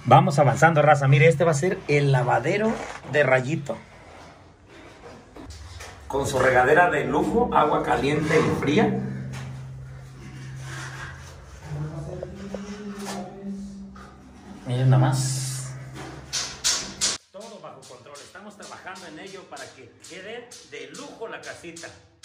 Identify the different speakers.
Speaker 1: Vamos avanzando, raza. Mire, este va a ser el lavadero de Rayito. Con su regadera de lujo, agua caliente y fría. Miren nada más. Todo bajo control. Estamos trabajando en ello para que quede de lujo la casita.